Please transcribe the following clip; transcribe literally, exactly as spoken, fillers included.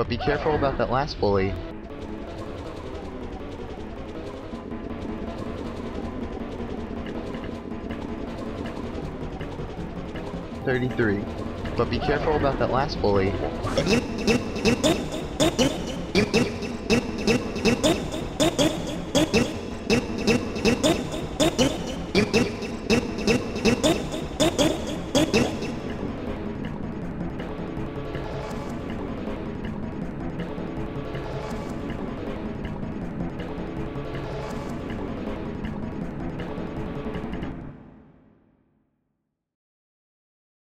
but be careful about that last bully. thirty-three. But be careful about that last bully. You, you, you, you, you.